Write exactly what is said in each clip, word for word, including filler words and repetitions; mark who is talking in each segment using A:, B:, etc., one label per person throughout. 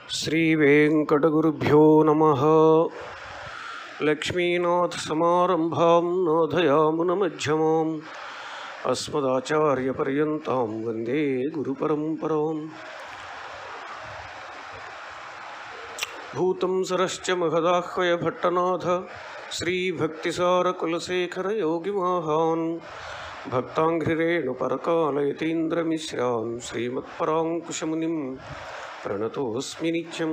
A: श्रीवेंकटगुरुभ्यो नमः। लक्ष्मीनाथसमारम्भां नाथयामुनमध्यमाम् अस्मदाचार्यपर्यन्तां वन्दे गुरुपरम्पराम्। भूतं सरश्च महदाह्वय भट्टनाथ श्रीभक्तिसारकुलशेखर योगिमाहान् भक्ताङ्घ्रिरेणुपरकालयतीन्द्रमिश्रान् श्रीमत्पराङ्कुशमुनिं प्रणतोऽस्मि नित्यं।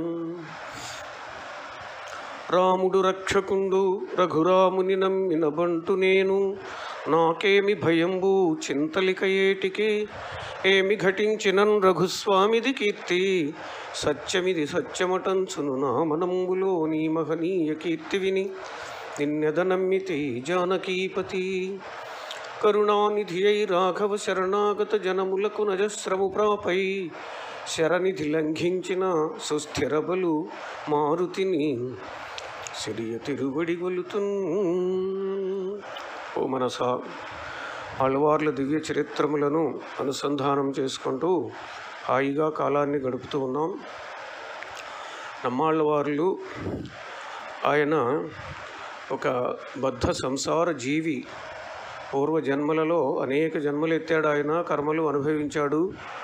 A: రాముడు రక్షకుండు రఘురాముని నమ్మిన బంటు నేను, నాకేమి భయంబు చింతలిక ఏటికి, ఏమి ఘటించినన్ రఘుస్వామిది కీర్తి, సత్యమిది సత్యమటంచును నా మనంబులో నీ మహనీయ కీర్తి విని నిన్నెద నమ్మితి జానకీపతి. కరుణానిధి అయి రాఘవ శరణాగత జనములకు నజస్రము ప్రాపై, శరనిధి లంఘించిన సుస్థిర బలు మారుతిని సిరియ తిరువడి గొలుతున్. ఓ మనసా, ఆళ్వార్ల దివ్య చరిత్రములను అనుసంధానం చేసుకుంటూ హాయిగా కాలాన్ని గడుపుతూ ఉన్నాం. నమ్మాళ్ళవార్లు ఆయన ఒక బద్ధ సంసార జీవి. పూర్వ జన్మలలో అనేక జన్మలు ఎత్తాడు ఆయన, కర్మలు అనుభవించాడు.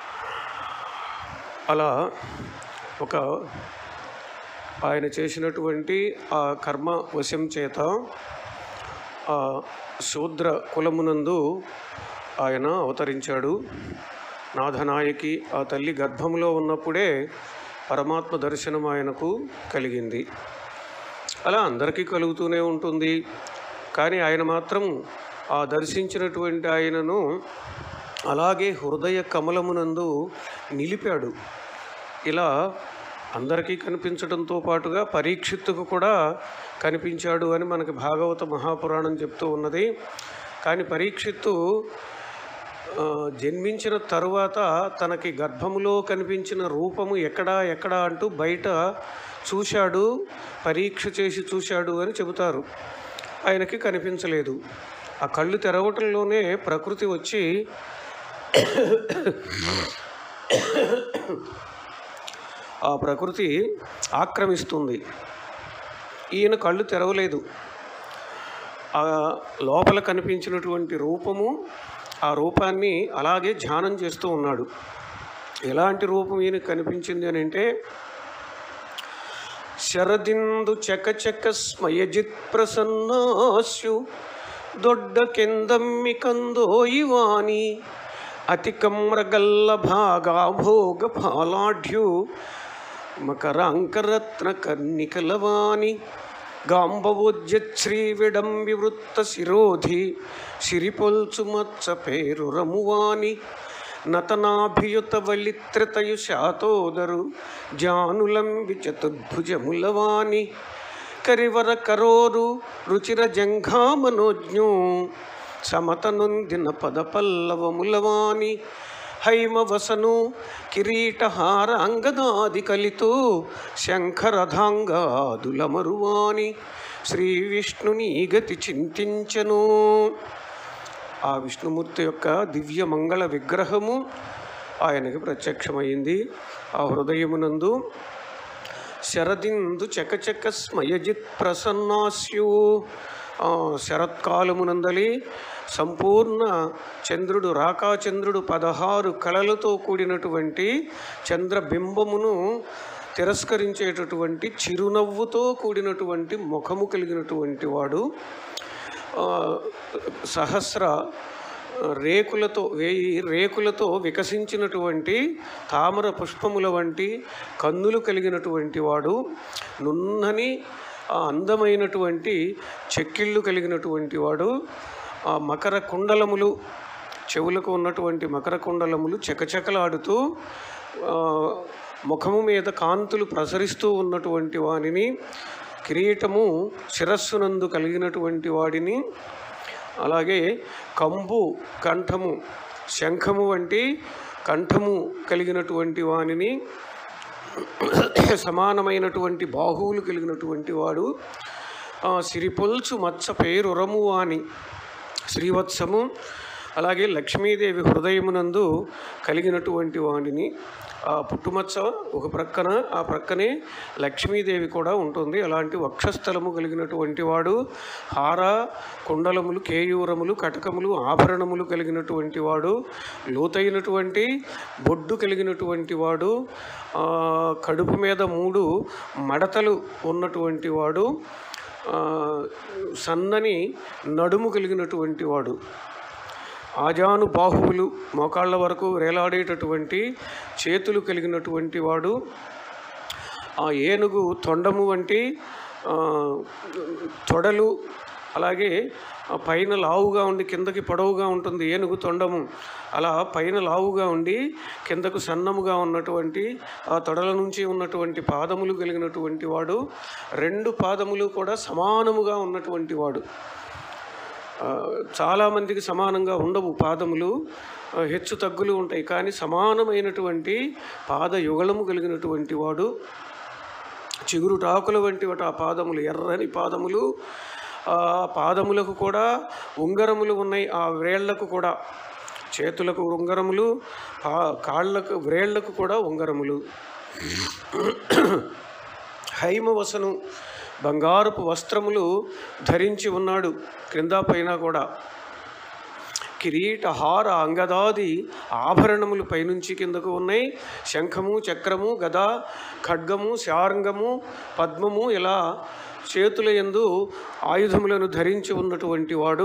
A: అలా ఒక ఆయన చేసినటువంటి ఆ కర్మ వశం చేత ఆ శూద్ర కులమునందు ఆయన అవతరించాడు. నాథనాయకి ఆ తల్లి గర్భంలో ఉన్నప్పుడే పరమాత్మ దర్శనం ఆయనకు కలిగింది. అలా అందరికీ కలుగుతూనే ఉంటుంది. కానీ ఆయన మాత్రం ఆ దర్శించినటువంటి ఆయనను అలాగే హృదయ కమలమునందు నిలిపాడు. ఇలా అందరికీ కనిపించడంతో పాటుగా పరీక్షిత్తుకు కూడా కనిపించాడు అని మనకి భాగవత మహాపురాణం చెప్తూ ఉన్నది. కానీ పరీక్షిత్తు జన్మించిన తరువాత తనకి గర్భములో కనిపించిన రూపము ఎక్కడా ఎక్కడా అంటూ బయట చూశాడు, పరీక్ష చేసి చూశాడు అని చెబుతారు. ఆయనకి కనిపించలేదు. ఆ కళ్ళు తెరవటంలోనే ప్రకృతి వచ్చి ఆ ప్రకృతి ఆక్రమిస్తుంది. ఈయన కళ్ళు తెరవలేదు. ఆ లోపల కనిపించినటువంటి రూపము, ఆ రూపాన్ని అలాగే ధ్యానం చేస్తూ ఉన్నాడు. ఎలాంటి రూపం ఈయన కనిపించింది అని అంటే, శరదిందు చకచక స్మయజిత్ ప్రసన్నాస్యు దొడ్డ కెందమ్మి కందోయివాణి అతికమ్రగల్ల భాగా భోగ ఫాలాఢ్యు మకరాంకరత్న కర్ణికలవాణి గాంబవోజ్యశ్రీ విడంబివృత్త శిరోధి సిరిపొల్చు మత్స పేరు రమువాణి నతనాభియుత వలిత్రతయు శాతోదరు జానులంబి చతుర్భుజములవాణి కరివర కరోరు రుచిర జంఘామనోజ్ఞు సమతనుందిన పద పల్లవములవాణి హైమవసను కిరీటహార అంగదాది కలితో శంఖరథాంగాదులమరువాణి శ్రీ విష్ణుని గతి చింతించను. ఆ విష్ణుమూర్తి యొక్క దివ్య మంగళ విగ్రహము ఆయనకి ప్రత్యక్షమైంది. ఆ హృదయమునందు శరదిందు చకచక స్మయజిత్ ప్రసన్నాస్యు, శరత్కాలమునందలి సంపూర్ణ చంద్రుడు, రాకాచంద్రుడు పదహారు కళలతో కూడినటువంటి చంద్రబింబమును తిరస్కరించేటటువంటి చిరునవ్వుతో కూడినటువంటి ముఖము కలిగినటువంటి వాడు. సహస్ర రేకులతో, వేయి రేకులతో వికసించినటువంటి తామర పుష్పముల వంటి కన్నులు కలిగినటువంటి వాడు. నున్నని అందమైనటువంటి చెక్కిళ్ళు కలిగినటువంటి వాడు. ఆ మకర కుండలములు, చెవులకు ఉన్నటువంటి మకర కుండలములు చకచకలాడుతూ ముఖము మీద కాంతులు ప్రసరిస్తూ ఉన్నటువంటి వాడిని, కిరీటము శిరస్సునందు కలిగినటువంటి వాడిని, అలాగే కంబు కంఠము, శంఖము వంటి కంఠము కలిగినటువంటి వానిని, సమానమైనటువంటి బాహువులు కలిగినటువంటి వాడు. సిరిపొల్చు మత్స పేరురము వాణి, శ్రీవత్సము, అలాగే లక్ష్మీదేవి హృదయమునందు కలిగినటువంటి వాడిని. ఆ పుట్టుమచ్చ ఒక ప్రక్కన, ఆ ప్రక్కనే లక్ష్మీదేవి కూడా ఉంటుంది. అలాంటి వక్షస్థలము కలిగినటువంటి వాడు, హార కుండలములు, కేయూరములు, కటకములు, ఆభరణములు కలిగినటువంటి వాడు, లోతైనటువంటి బొడ్డు కలిగినటువంటి వాడు, కడుపు మీద మూడు మడతలు ఉన్నటువంటి వాడు, సన్నని నడుము కలిగినటువంటి వాడు, ఆజాను బాహువులు మోకాళ్ళ వరకు వేలాడేటటువంటి చేతులు కలిగినటువంటి వాడు, ఆ ఏనుగు తొండము వంటి తొడలు, అలాగే పైన లావుగా ఉండి కిందకి పొడవుగా ఉంటుంది ఏనుగు తొండము. అలా పైన లావుగా ఉండి కిందకు సన్నముగా ఉన్నటువంటి ఆ తొడల నుంచి ఉన్నటువంటి పాదములు కలిగినటువంటి వాడు, రెండు పాదములు కూడా సమానముగా ఉన్నటువంటి వాడు. చాలామందికి సమానంగా ఉండవు పాదములు, హెచ్చు తగ్గులు ఉంటాయి, కానీ సమానమైనటువంటి పాద యుగళము కలిగినటువంటి వాడు. చిగురుటాకుల వంటి వాటి ఆ పాదములు, ఎర్రని పాదములు. ఆ పాదములకు కూడా ఉంగరములు ఉన్నాయి, ఆ వ్రేళ్లకు కూడా, చేతులకు ఉంగరములు, కాళ్ళకు వ్రేళ్లకు కూడా ఉంగరములు. హైమవసను బంగారపు వస్త్రములు ధరించి ఉన్నాడు క్రింద పైన కూడా. కిరీట హార అంగదాది ఆభరణములు పైనుంచి కిందకు ఉన్నాయి. శంఖము, చక్రము, గద, ఖడ్గము, శార్ంగము, పద్మము, ఇలా చేతుల యందు ఆయుధములను ధరించి ఉన్నటువంటి వాడు.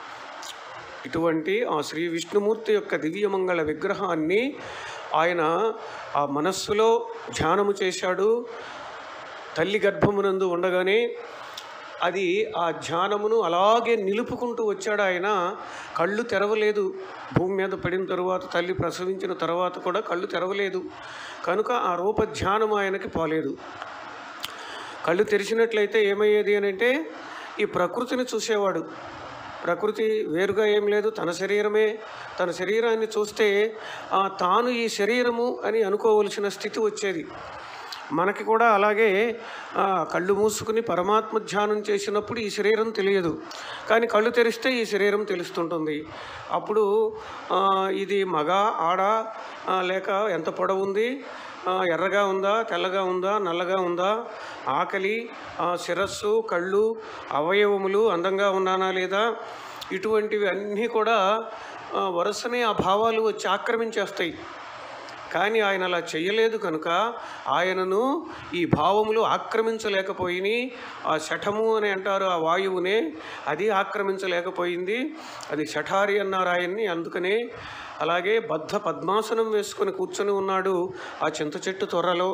A: ఇటువంటి ఆ శ్రీ విష్ణుమూర్తి యొక్క దివ్యమంగళ విగ్రహాన్ని ఆయన ఆ మనస్సులో ధ్యానము చేశాడు. తల్లి గర్భమునందు ఉండగానే అది ఆ ధ్యానమును అలాగే నిలుపుకుంటూ వచ్చాడు ఆయన. కళ్ళు తెరవలేదు. భూమి మీద పడిన తరువాత, తల్లి ప్రసవించిన తర్వాత కూడా కళ్ళు తెరవలేదు కనుక ఆ రూప ధ్యానం ఆయనకి పోలేదు. కళ్ళు తెరిచినట్లయితే ఏమయ్యేది అని అంటే ఈ ప్రకృతిని చూసేవాడు. ప్రకృతి వేరుగా ఏం లేదు, తన శరీరమే. తన శరీరాన్ని చూస్తే తాను ఈ శరీరము అని అనుకోవలసిన స్థితి వచ్చేది. మనకి కూడా అలాగే కళ్ళు మూసుకుని పరమాత్మ ధ్యానం చేసినప్పుడు ఈ శరీరం తెలియదు, కానీ కళ్ళు తెరిస్తే ఈ శరీరం తెలుస్తుంటుంది. అప్పుడు ఇది మగ, ఆడ, లేక ఎంత పొడవు ఉంది, ఎర్రగా ఉందా, తెల్లగా ఉందా, నల్లగా ఉందా, ఆకలి, శిరస్సు, కళ్ళు, అవయవములు అందంగా ఉన్నానా లేదా, ఇటువంటివి అన్నీ కూడా వరుసనే ఆ భావాలు వచ్చి ఆక్రమించేస్తాయి. కానీ ఆయన అలా చెయ్యలేదు కనుక ఆయనను ఈ భావములు ఆక్రమించలేకపోయినాయి. ఆ శఠము అని అంటారు ఆ వాయువునే, అది ఆక్రమించలేకపోయింది. అది శఠారి అన్నారు ఆయన్ని. అందుకనే అలాగే బద్ధ పద్మాసనం వేసుకొని కూర్చొని ఉన్నాడు ఆ చింత చెట్టు త్వరలో.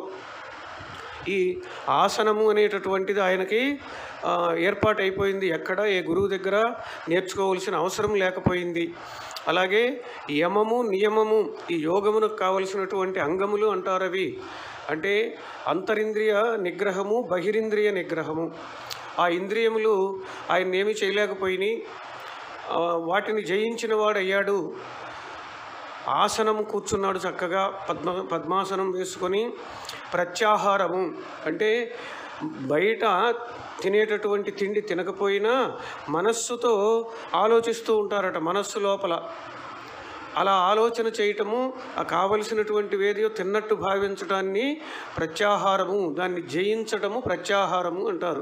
A: ఈ ఆసనము అనేటటువంటిది ఆయనకి ఏర్పాటైపోయింది. ఎక్కడ ఏ గురువు దగ్గర నేర్చుకోవాల్సిన అవసరం లేకపోయింది. అలాగే యమము, నియమము, ఈ యోగమునకు కావలసినటువంటి అంగములు అంటారు. అవి అంటే అంతరింద్రియ నిగ్రహము, బహిరింద్రియ నిగ్రహము. ఆ ఇంద్రియములు ఆయన ఏమీ చేయలేకపోయినాయి, వాటిని జయించిన వాడు అయ్యాడు. ఆసనం కూర్చున్నాడు చక్కగా, పద్మ పద్మాసనం వేసుకొని. ప్రత్యాహారము అంటే బయట తినేటటువంటి తిండి తినకపోయినా మనస్సుతో ఆలోచిస్తూ ఉంటారట, మనస్సు లోపల. అలా ఆలోచన చేయటము, ఆ కావలసినటువంటి వేదియో తిన్నట్టు భావించడాన్ని ప్రత్యాహారము, దాన్ని జయించటము ప్రత్యాహారము అంటారు.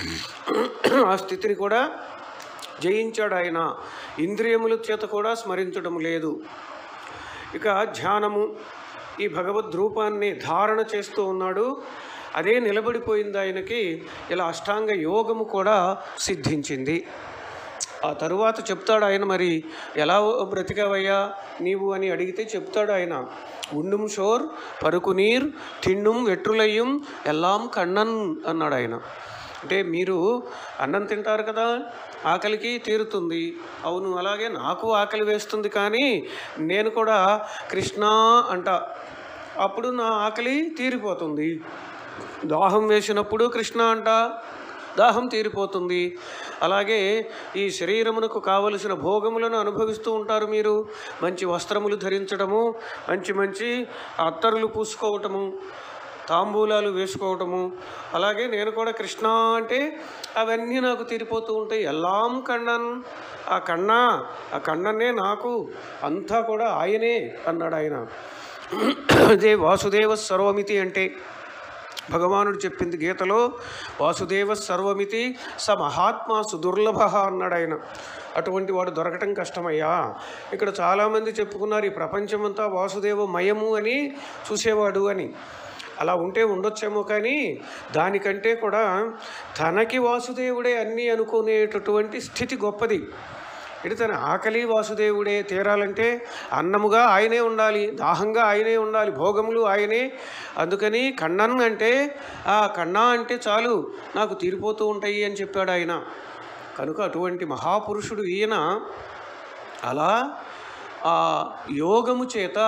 A: ఆ స్థితిని కూడా జయించాడు ఆయన. ఇంద్రియముల చేత కూడా స్మరించడం లేదు. ఇక ధ్యానము, ఈ భగవద్రూపాన్ని ధారణ చేస్తూ ఉన్నాడు. అదే నిలబడిపోయింది ఆయనకి. ఇలా అష్టాంగ యోగము కూడా సిద్ధించింది. ఆ తరువాత చెప్తాడు ఆయన, మరి ఎలా బ్రతికావయ్యా నీవు అని అడిగితే చెప్తాడు ఆయన, ఉండుం షోర్ పరుకునీర్ తిండుం వెట్రులయ్యం ఎల్లాం కണ്ണన్ అన్నాడు ఆయన. అంటే మీరు అన్నం తింటారు కదా, ఆకలికి తీరుతుంది. అవును, అలాగే నాకు ఆకలి వేస్తుంది, కానీ నేను కూడా కృష్ణ అంట, అప్పుడు నా ఆకలి తీరిపోతుంది. దాహం వేసినప్పుడు కృష్ణ అంట, దాహం తీరిపోతుంది. అలాగే ఈ శరీరమునకు కావలసిన భోగములను అనుభవిస్తూ ఉంటారు మీరు. మంచి వస్త్రములు ధరించడము, మంచి మంచి అత్తరులు పూసుకోవటము, తాంబూలాలు వేసుకోవటము. అలాగే నేను కూడా కృష్ణ అంటే అవన్నీ నాకు తీరిపోతూ ఉంటాయి. ఎల్లాం కണ്ണన్, ఆ కన్నా, ఆ కണ്ണనే నాకు, అంతా కూడా ఆయనే అన్నాడు ఆయన. అదే వాసుదేవ సర్వమితి అంటే భగవానుడు చెప్పింది గీతలో, వాసుదేవ సర్వమితి స మహాత్మా సుదుర్లభ అన్నాడు ఆయన. అటువంటి వాడు దొరకటం కష్టమయ్యా. ఇక్కడ చాలామంది చెప్పుకున్నారు ఈ ప్రపంచమంతా వాసుదేవమయము అని చూసేవాడు అని. అలా ఉంటే ఉండొచ్చేమో, కానీ దానికంటే కూడా తనకి వాసుదేవుడే అన్నీ అనుకునేటటువంటి స్థితి గొప్పది. ఇటు తన ఆకలి వాసుదేవుడే తీరాలంటే అన్నముగా ఆయనే ఉండాలి, దాహంగా ఆయనే ఉండాలి, భోగములు ఆయనే. అందుకని కണ്ണన్ అంటే ఆ కన్నా అంటే చాలు నాకు తీరిపోతూ ఉంటాయి అని చెప్పాడు ఆయన. కనుక అటువంటి మహాపురుషుడు ఈయన. అలా ఆ యోగము చేత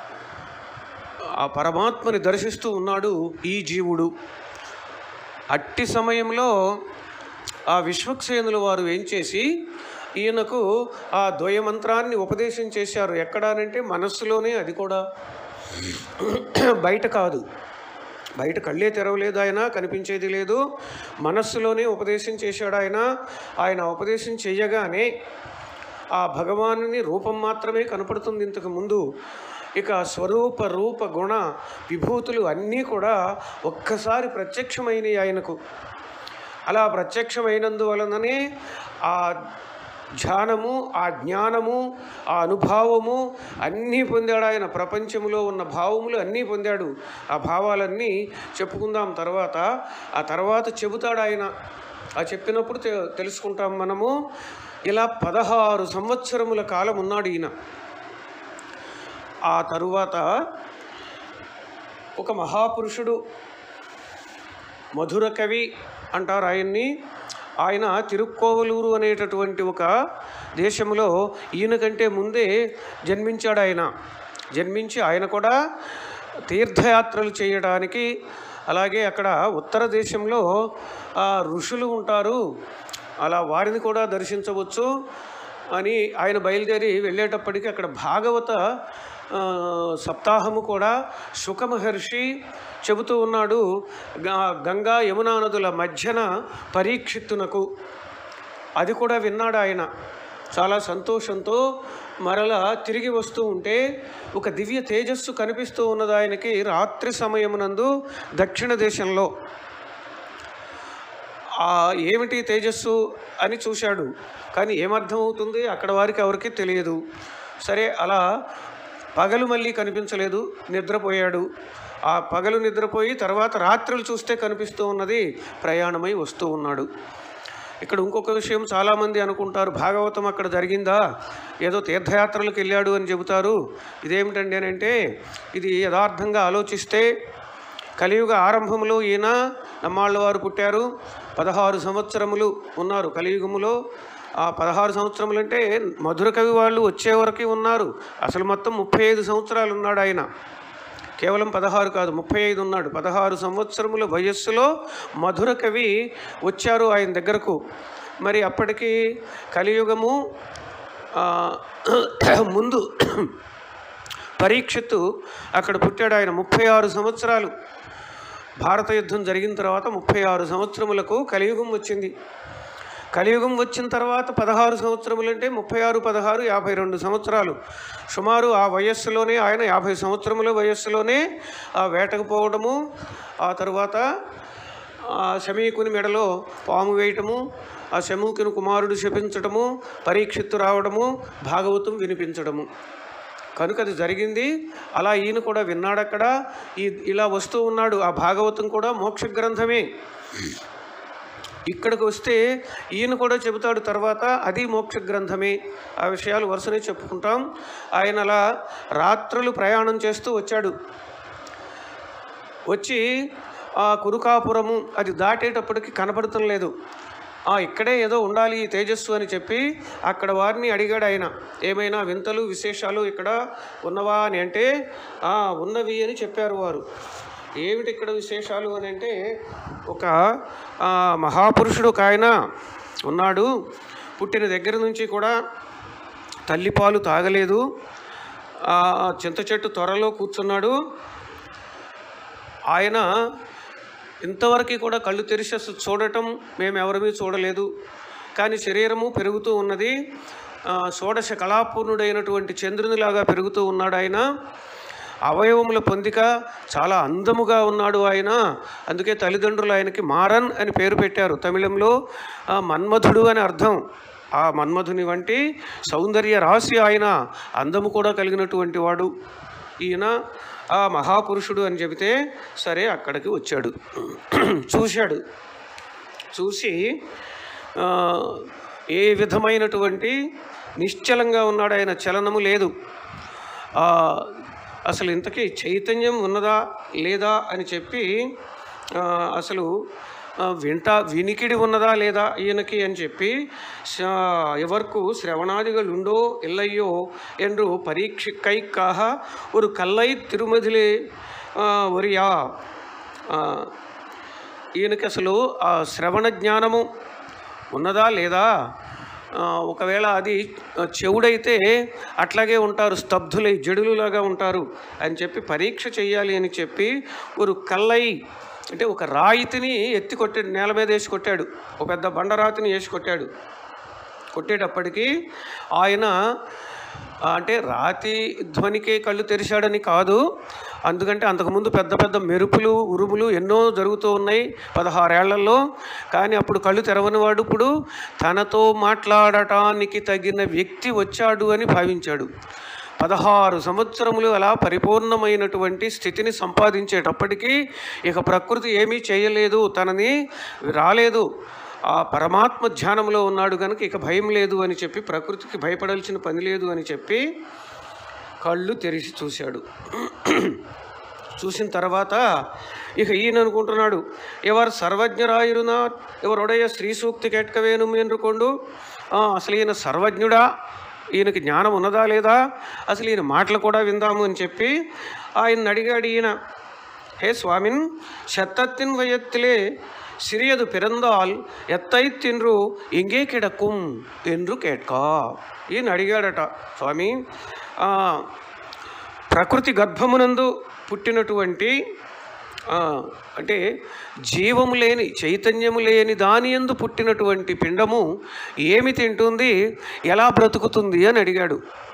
A: ఆ పరమాత్మని దర్శిస్తూ ఉన్నాడు ఈ జీవుడు. అట్టి సమయంలో ఆ విశ్వక్సేనుల వారు ఏం చేసి ఈయనకు ఆ ద్వయమంత్రాన్ని ఉపదేశం చేశారు. ఎక్కడానంటే మనస్సులోనే, అది కూడా బయట కాదు. బయట కళ్ళే తెరవలేదు ఆయన, కనిపించేది లేదు. మనస్సులోనే ఉపదేశం చేశాడు ఆయన. ఆయన ఉపదేశం చెయ్యగానే ఆ భగవానుని రూపం మాత్రమే కనపడుతుంది ఇంతకు ముందు. ఇక స్వరూప రూప గుణ విభూతులు అన్నీ కూడా ఒక్కసారి ప్రత్యక్షమైనవి ఆయనకు. అలా ప్రత్యక్షమైనందువలననే ఆ ధ్యానము, ఆ జ్ఞానము, ఆ అనుభావము అన్నీ పొందాడు ఆయన. ప్రపంచంలో ఉన్న భావములు అన్నీ పొందాడు. ఆ భావాలన్నీ చెప్పుకుందాం తర్వాత. ఆ తర్వాత చెబుతాడు ఆయన. ఆ చెప్పినప్పుడు తె తెలుసుకుంటాం మనము. ఇలా పదహారు సంవత్సరముల కాలం ఉన్నాడు ఈయన. ఆ తరువాత ఒక మహాపురుషుడు, మధుర కవి అంటారు ఆయన్ని. ఆయన తిరుక్కోవలూరు అనేటటువంటి ఒక దేశంలో ఈయన కంటే ముందే జన్మించాడు ఆయన. జన్మించి ఆయన కూడా తీర్థయాత్రలు చేయడానికి, అలాగే అక్కడ ఉత్తర దేశంలో ఋషులు ఉంటారు, అలా వారిని కూడా దర్శించవచ్చు అని ఆయన బయలుదేరి వెళ్ళేటప్పటికీ అక్కడ భాగవత సప్తాహము కూడా శుక మహర్షి చెబుతూ ఉన్నాడు. గంగా యమునా నదుల మధ్యన పరీక్షిత్తునకు. అది కూడా విన్నాడు ఆయన. చాలా సంతోషంతో మరలా తిరిగి వస్తూ ఉంటే ఒక దివ్య తేజస్సు కనిపిస్తూ ఉన్నది ఆయనకి రాత్రి సమయమునందు దక్షిణ దేశంలో. ఏమిటి తేజస్సు అని చూశాడు, కానీ ఏమర్థం అవుతుంది అక్కడ వారికి ఎవరికి తెలియదు. సరే, అలా పగలు మళ్ళీ కనిపించలేదు, నిద్రపోయాడు. ఆ పగలు నిద్రపోయి తర్వాత రాత్రులు చూస్తే కనిపిస్తూ ఉన్నది. ప్రయాణమై వస్తూ ఉన్నాడు. ఇక్కడ ఇంకొక విషయం చాలామంది అనుకుంటారు, భాగవతం అక్కడ జరిగిందా, ఏదో తీర్థయాత్రలకు వెళ్ళాడు అని చెబుతారు. ఇదేమిటండి అని అంటే, ఇది యథార్థంగా ఆలోచిస్తే కలియుగ ఆరంభంలో ఈయన నమ్మాళ్ళ వారు పుట్టారు. పదహారు సంవత్సరములు ఉన్నారు కలియుగములో. ఆ పదహారు సంవత్సరములు అంటే మధుర కవి వాళ్ళు వచ్చే వరకు ఉన్నారు. అసలు మొత్తం ముప్పై ఐదు సంవత్సరాలు ఉన్నాడు ఆయన. కేవలం పదహారు కాదు, ముప్పై ఐదు ఉన్నాడు. పదహారు సంవత్సరముల వయస్సులో మధుర కవి వచ్చారు ఆయన దగ్గరకు. మరి అప్పటికి కలియుగము ముందు పరీక్షిత్తు అక్కడ పుట్టాడు ఆయన. ముప్పై ఆరు సంవత్సరాలు భారత యుద్ధం జరిగిన తర్వాత ముప్పై ఆరు సంవత్సరములకు కలియుగం వచ్చింది. కలియుగం వచ్చిన తర్వాత పదహారు సంవత్సరములు అంటే ముప్పై ఆరు పదహారు యాభై రెండు సంవత్సరాలు సుమారు. ఆ వయస్సులోనే ఆయన యాభై సంవత్సరముల వయస్సులోనే ఆ వేటకు పోవడము, ఆ తర్వాత ఆ శమీకుని మెడలో పాము వేయటము, ఆ శమీకుని కుమారుడు శపించటము, పరీక్షిత్తు రావడము, భాగవతం వినిపించడము. కనుక అది జరిగింది. అలా ఈయన కూడా విన్నాడు అక్కడ. ఈ ఇలా వస్తూ ఉన్నాడు. ఆ భాగవతం కూడా మోక్ష గ్రంథమే. ఇక్కడికి వస్తే ఈయన కూడా చెబుతాడు తర్వాత, అది మోక్ష గ్రంథమే. ఆ విషయాలు వరుసనే చెప్పుకుంటాం. ఆయన అలా రాత్రులు ప్రయాణం చేస్తూ వచ్చాడు. వచ్చి ఆ కురుకాపురము అది దాటేటప్పటికి కనపడటం లేదు. ఇక్కడే ఏదో ఉండాలి ఈ తేజస్సు అని చెప్పి అక్కడ వారిని అడిగాడు ఆయన, ఏమైనా వింతలు విశేషాలు ఇక్కడ ఉన్నవా అని. అంటే ఉన్నవి అని చెప్పారు వారు. ఏమిటి ఇక్కడ విశేషాలు అని అంటే, ఒక మహాపురుషుడు ఒక ఆయన ఉన్నాడు. పుట్టిన దగ్గర నుంచి కూడా తల్లిపాలు తాగలేదు. చింత చెట్టు త్వరలో కూర్చున్నాడు. ఆయన ఇంతవరకు కూడా కళ్ళు తెరిచి చూడటం మేము ఎవరిమీ చూడలేదు, కానీ శరీరము పెరుగుతూ ఉన్నది. షోడశ కళాపూర్ణుడైనటువంటి చంద్రునిలాగా పెరుగుతూ ఉన్నాడు ఆయన. అవయవముల పొందిక, చాలా అందముగా ఉన్నాడు ఆయన. అందుకే తల్లిదండ్రులు ఆయనకి మారన్ అని పేరు పెట్టారు. తమిళంలో మన్మధుడు అని అర్థం. ఆ మన్మధుని వంటి సౌందర్య రాశి ఆయన, అందము కూడా కలిగినటువంటి వాడు ఈయన, ఆ మహాపురుషుడు అని చెబితే సరే అక్కడికి వచ్చాడు. చూశాడు. చూసి ఏ విధమైనటువంటి నిశ్చలంగా ఉన్నాడు ఆయన, చలనము లేదు. అసలు ఇంతకీ చైతన్యం ఉన్నదా లేదా అని చెప్పి అసలు వింటా వినికిడి ఉన్నదా లేదా ఈయనకి అని చెప్పి ఎవర్కు శ్రవణాదిగలుండో ఇల్లయ్యో ఎందు పరీక్షిక్కైక్కాహ ஒரு కల్లై తిరుమదిలే ఒరియా. ఈయనకి అసలు ఆ శ్రవణ జ్ఞానము ఉన్నదా లేదా, ఒకవేళ అది చెవుడైతే అట్లాగే ఉంటారు, స్తబ్దులై జడులులాగా ఉంటారు అని చెప్పి పరీక్ష చేయాలి అని చెప్పి ఒక కల్లై అంటే ఒక రాయితిని ఎత్తి కొట్టాడు, నేల మీద వేసి కొట్టాడు, ఒక పెద్ద బండరాతిని వేసి కొట్టాడు. కొట్టేటప్పటికీ ఆయన అంటే రాతి ధ్వనికే కళ్ళు తెరిచాడని కాదు, అందుకంటే అంతకుముందు పెద్ద పెద్ద మెరుపులు ఉరుములు ఎన్నో జరుగుతూ ఉన్నాయి పదహారేళ్లలో. కానీ అప్పుడు కళ్ళు తెరవని వాడు ఇప్పుడు తనతో మాట్లాడటానికి తగిన వ్యక్తి వచ్చాడు అని భావించాడు. పదహారు సంవత్సరములు అలా పరిపూర్ణమైనటువంటి స్థితిని సంపాదించేటప్పటికీ ఇక ప్రకృతి ఏమీ చేయలేదు, తనని రాలేదు, ఆ పరమాత్మ ధ్యానంలో ఉన్నాడు కనుక ఇక భయం లేదు అని చెప్పి, ప్రకృతికి భయపడాల్సిన పని లేదు అని చెప్పి కళ్ళు తెరిచి చూశాడు. చూసిన తర్వాత ఇక ఈయన అనుకుంటున్నాడు, ఎవరు సర్వజ్ఞరాయురునా ఎవరొడయ శ్రీ సూక్తి కేట్కవేను ఎన్నుకోండు, అసలు ఈయన సర్వజ్ఞుడా, ఈయనకి జ్ఞానం ఉన్నదా లేదా, అసలు ఈయన మాటలు కూడా విందాము అని చెప్పి ఆయన అడిగాడు. ఈయన, హే స్వామిన్ శతత్తిన్ వయత్తిలే సిరియదు పిరందాల్ ఎత్తై తిన్రు ఇంగే కిడకుం ఎండ్రు కేట్కా. ఈయన అడిగాడట, స్వామి ప్రకృతి గర్భమునందు పుట్టినటువంటి అంటే జీవము లేని చైతన్యము లేని దాని యందు పుట్టినటువంటి పిండము ఏమి తింటుంది, ఎలా బ్రతుకుతుంది అని అడిగాడు.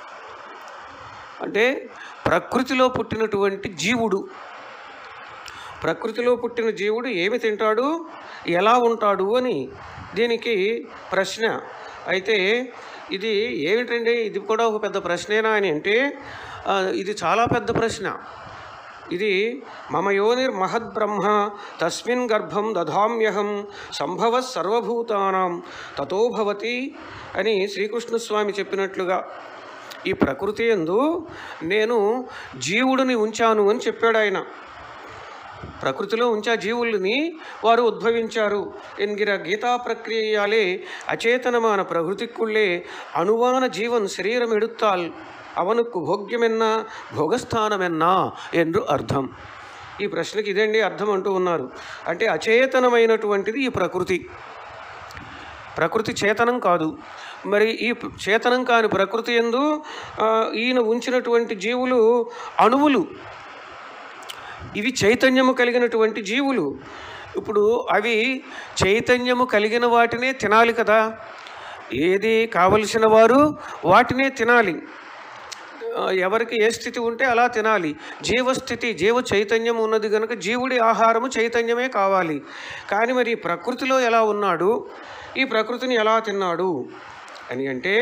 A: అంటే ప్రకృతిలో పుట్టినటువంటి జీవుడు, ప్రకృతిలో పుట్టిన జీవుడు ఏమి తింటాడు, ఎలా ఉంటాడు అని దీనికి ప్రశ్న. అయితే ఇది ఏమిటండి, ఇది కూడా ఒక పెద్ద ప్రశ్నేనా అని అంటే ఇది చాలా పెద్ద ప్రశ్న. ఇది మమ యోనిర్ మహద్బ్రహ్మ తస్మిన్ గర్భం దధామ్యహం సంభవ సర్వభూతానాం తతో భవతి అని శ్రీకృష్ణస్వామి చెప్పినట్లుగా ఈ ప్రకృతి యందు నేను జీవుడిని ఉంచాను అని చెప్పాడు ఆయన. ప్రకృతిలో ఉంచా జీవుల్ని, వారు ఉద్భవించారు ఎన్గిర గీతా ప్రక్రియయాలే అచేతనమాన ప్రకృతిக்குள்ளే అణువాన జీవన్ శరీరం ఎడుత్తాల్ అవనుకు భోగ్యమెన్నా భోగస్థానమెన్నా ఎందు అర్థం. ఈ ప్రశ్నకి ఇదండి అర్థం అంటూ ఉన్నారు. అంటే అచేతనమైనటువంటిది ఈ ప్రకృతి, ప్రకృతి చేతనం కాదు. మరి ఈ చేతనం కాని ప్రకృతి యందు ఈయన ఉంచినటువంటి జీవులు అణువులు, ఇవి చైతన్యము కలిగినటువంటి జీవులు. ఇప్పుడు అవి చైతన్యము కలిగిన వాటినే తినాలి కదా, ఏది కావలసిన వారు వాటినే తినాలి, ఎవరికి ఏ స్థితి ఉంటే అలా తినాలి. జీవస్థితి జీవ చైతన్యం ఉన్నది కనుక జీవుడి ఆహారము చైతన్యమే కావాలి. కానీ మరి ప్రకృతిలో ఎలా ఉన్నాడు, ఈ ప్రకృతిని ఎలా తిన్నాడు అని అంటే